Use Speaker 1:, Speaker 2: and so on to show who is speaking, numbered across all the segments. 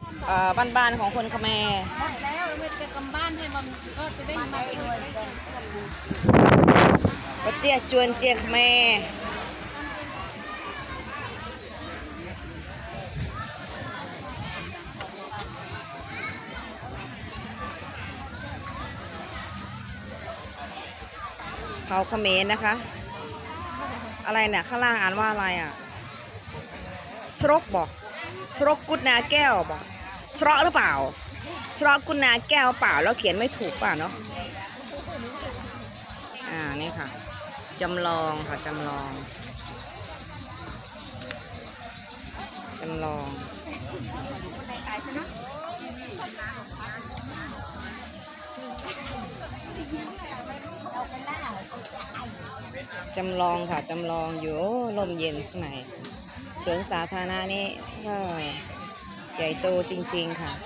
Speaker 1: บ้านๆของคนเขมร
Speaker 2: หมดแล้วไม่จะกำบ้านให้มันก็จะได้มา
Speaker 1: ก็เจี๊ยจวนเจี๊ยเขมรเขาเขมรนะคะอะไรเนี่ยข้างล่างอ่านว่าอะไรอ่ะสรกบอกสรกกุดนาแก้วบอกสระหรือเปล่าสระกุดนาแก้วเปล่าแล้วเขียนไม่ถูกป่ะเนาะนี่ค่ะจำลองค่ะจำลองค่ะจำลองอยู่ลมเย็นข้างในสวนสาธารณะนี่ก็ใหญ่โตจริงๆค่ะ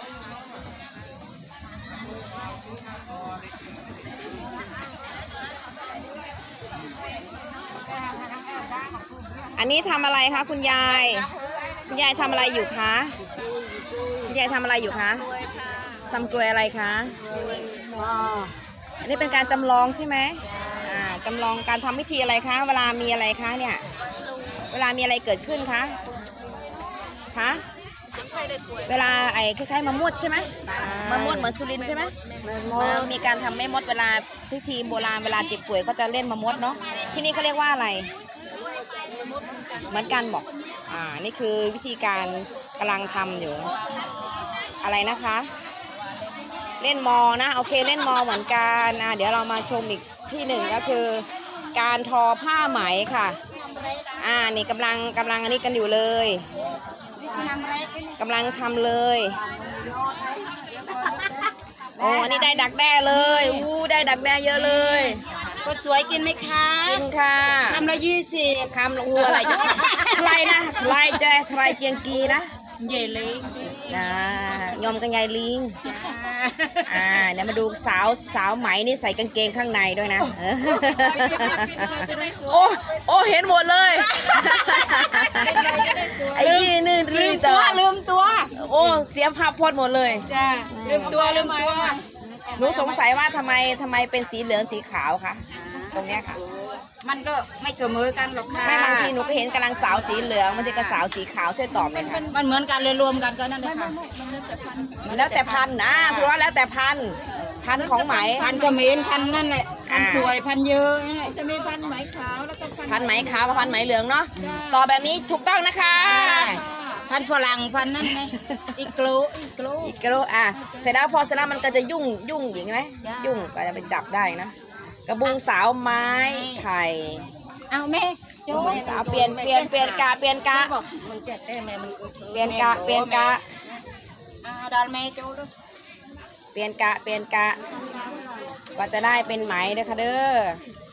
Speaker 1: อันนี้ทำอะไรคะคุณยายทำอะไรอยู่คะคุณยายทำอะไรอยู่คะทำกล้วยอะไรคะอันนี้เป็นการจำลองใช่ไหมจำลองการทำพิธีอะไรคะเวลามีอะไรคะเนี่ยเวลามีอะไรเกิดขึ้นคะเวลาไอ้คล้ายๆมะม่วดใช่ไหมมะม่วดเหมือนสุรินทร์ใช่ไหมมีการทำแม่มดเวลาพิธีโบราณเวลาเจ็บป่วยก็จะเล่นมะมดเนาะที่นี่เขาเรียกว่าอะไรเหมือนกันบอกนี่คือวิธีการกำลังทำอยู่อะไรนะคะเล่นมอนะโอเคเล่นมอเหมือนกันเดี๋ยวเรามาชมอีกที่หนึ่งก็คือการทอผ้าไหมค่ะนี่กำลังอันนี้กันอยู่เลยกำลังทำเลยอันนี้ได้ดักแด้เลยได้ดักแด้เยอะเลย
Speaker 2: ก็สวยกินไหมคะ
Speaker 1: กินค่ะ
Speaker 2: คำละ20
Speaker 1: คำละอะไรใครนะใครเจียงกีนะ
Speaker 2: ใหญ่ลิง
Speaker 1: ยอมกันยายลิงเดี๋ยวมาดูสาวไหมนี่ใส่กางเกงข้างในด้วยนะโอ้เห็นหมดเลยไอ้ยี่นี่ลืมตัวโอ้เสียภาพพจน์หมดเลย
Speaker 2: ลืมตัว
Speaker 1: หนูสงสัยว่าทำไมเป็นสีเหลืองสีขาวคะตรงเนี้ยค่ะ
Speaker 2: มันก็ไม่เสมอกันหรอกค่ะ
Speaker 1: ไม่บางทีหนูก็เห็นกำลังสาวสีเหลืองบางทีก็สาวสีขาวช่วยตอบเลยค่ะ
Speaker 2: มันเหมือนกันเลยรวมกันก็นั่นเลยค่ะ
Speaker 1: แล้วแต่พันนะสุดว่าแล้วแต่พันของไหม
Speaker 2: พันเขมรพันนั่นแหละพันสวยพันเยอะจะมีพันไหมขาวแล้วก็
Speaker 1: พันไหมขาวกับพันไหมเหลืองเนาะต่อแบบนี้ถูกต้องนะคะ
Speaker 2: พันฝรั่งพันนั่นไงอีกโกล
Speaker 1: เสร็จแล้วพอเสร็จแล้วมันก็จะยุ่งอย่างไหมยุ่งก็จะไปจับได้นะกระบุงสาวไม้ไข่
Speaker 2: เอาแม่
Speaker 1: กระบุงสาวเปลี่ยนกะเปลี่ยนกะ
Speaker 2: ดาลแม่โจ้
Speaker 1: เปลี่ยนกะก็จะได้เป็นไหมเด้อค่ะเด้อ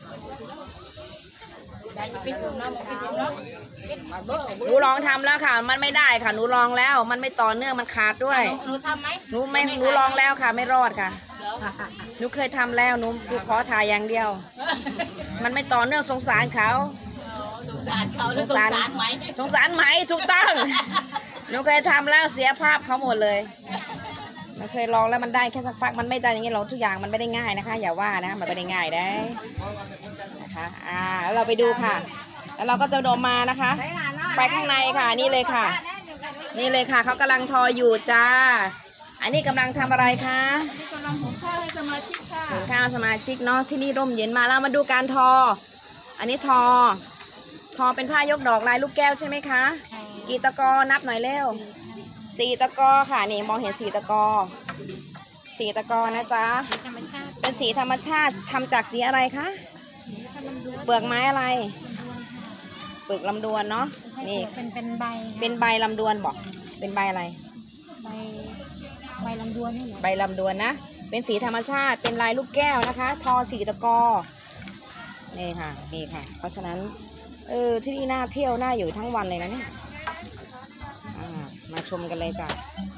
Speaker 1: หนูลองทำแล้วค่ะมันไม่ได้ค่ะหนูลองแล้วมันไม่ต่อเนื่องมันขาดด้วย
Speaker 2: หนูทำไหม
Speaker 1: หนูลองแล้วค่ะไม่รอดค่ะหนูเคยทำแล้วหนูขอถ่ายอย่างเดียวมันไม่ต่อเนื่องสงสารเขา
Speaker 2: สงสาร
Speaker 1: ไหมถูกต้องหนูเคยทำแล้วเสียภาพเขาหมดเลยมันเคยลองแล้วมันได้แค่สักพักมันไม่ได้อย่างนี้เราทุกอย่างมันไม่ได้ง่ายนะคะอย่าว่านะมันไม่ได้ง่ายได้นะคะแล้วเราไปดูค่ะแล้วเราก็จะโดดมานะคะไปข้างในค่ะนี่เลยค่ะเขากำลังทออยู่จ้าอันนี้กำลังทำอะไรคะ
Speaker 2: กำลังหุงข้าวให้สมาชิกค่ะ
Speaker 1: หุงข้าวสมาชิกเนาะที่นี่ร่มเย็นมาแล้วมาดูการทออันนี้ทอเป็นผ้ายกดอกลายลูกแก้วใช่ไหมคะกี่ตะกอนับหน่อยเร็ว4 ตะกอค่ะนี่มองเห็น4 ตะกอนะจ๊ะเป็นสีธรรมชาติทำจากสีอะไรคะเปลือกไม้อะไรเปลือกลำดวนเนาะนี่เป็นใบลำดวนบอกเป็นใบอะไร
Speaker 2: ใบลำดวนนี่
Speaker 1: ใบลำดวนนะเป็นสีธรรมชาติเป็นลายลูกแก้วนะคะทอ4 ตะกอนี่ค่ะเพราะฉะนั้นที่นี่น่าเที่ยวน่าอยู่ทั้งวันเลยนะเนี่ยมาชมกันเลยจ้ะ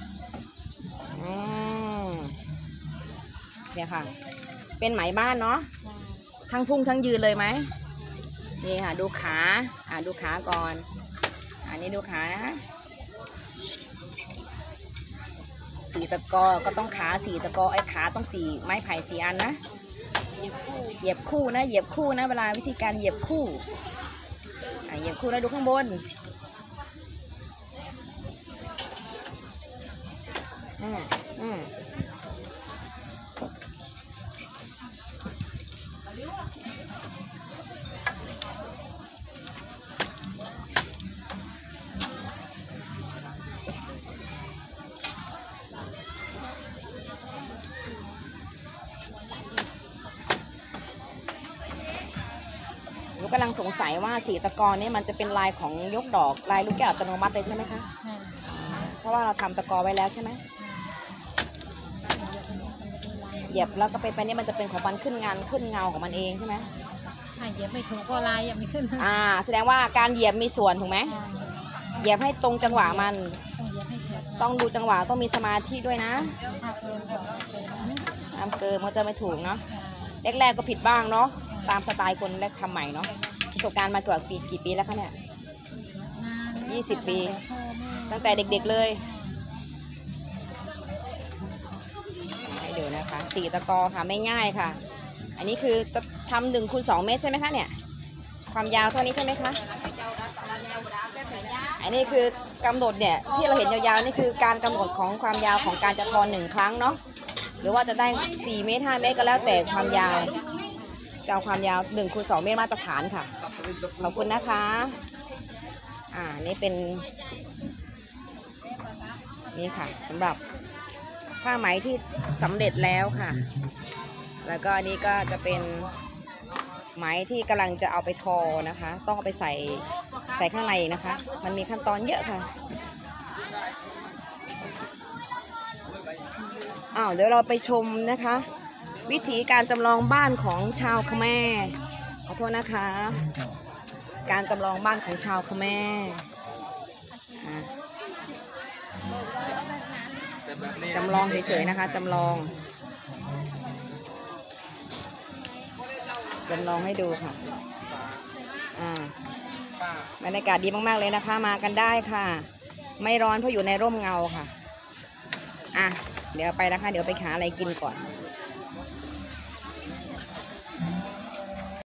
Speaker 1: เนี่ยค่ะเป็นไหมบ้านเนาะทั้งพุ่งทั้งยืนเลยไหมนี่ค่ะดูขาดูขาก่อนอันนี้ดูขานะ 4 ตะกอก็ต้องขา4 ตะกอไอ้ขาต้อง4 ไม้ไผ่4 อันนะเหยียบคู่นะเหยียบคู่นะเวลาวิธีการเหยียบคู่เหยียบคู่แล้วดูข้างบนกำลังสงสัยว่า4 ตะกอนนี่มันจะเป็นลายของยกดอกลายลูกแก้วอัตโนมัติเลยใช่ไหมคะเพราะว่าเราทำตะกอไว้แล้วใช่ไหมเหยียบแล้วก็ไปนี่มันจะเป็นของมันขึ้นเงาของมันเองใช่ไหม
Speaker 2: เหยียบไม่ถูกก็ลายยังไม่ขึ้น
Speaker 1: แสดงว่าการเหยียบมีส่วนถูกไหมเหยียบให้ตรงจังหวะมันต้องดูจังหวะต้องมีสมาธิด้วยนะห้ามเกินมันจะไม่ถูกเนาะแรกๆก็ผิดบ้างเนาะตามสไตล์คนแรกทำใหม่เนาะประสบการณ์มาเกือบกี่ปีแล้วคะเนี่ย20 ปีตั้งแต่เด็กๆเลยให้ดูนะคะ4 ตะกอค่ะไม่ง่ายค่ะอันนี้คือจะทำ1 คูณ 2 เมตรใช่ไหมคะเนี่ยความยาวเท่านี้ใช่ไหมคะอันนี้คือกำหนดเนี่ยที่เราเห็นยาวๆนี่คือการกำหนดของความยาวของการจะทอ1 ครั้งเนาะหรือว่าจะได้4 เมตร 5 เมตรก็แล้วแต่ความยาวจะเอาความยาว1 คูณ 2 เมตรมาตรฐานค่ะขอบคุณนะคะนี่เป็นนี่ค่ะสำหรับผ้าไหมที่สำเร็จแล้วค่ะแล้วก็อันนี้ก็จะเป็นไหมที่กำลังจะเอาไปทอนะคะต้องเอาไปใส่ข้างในนะคะมันมีขั้นตอนเยอะค่ะเดี๋ยวเราไปชมนะคะวิธีการจำลองบ้านของชาวเขมรขอโทษนะคะการจำลองบ้านของชาวเขมรจำลองเฉยๆนะคะจำลองให้ดูค่ะบรรยากาศดีมากๆเลยนะคะมากันได้ค่ะไม่ร้อนเพราะอยู่ในร่มเงาค่ะเดี๋ยวไปนะคะเดี๋ยวไปหาอะไรกินก่อน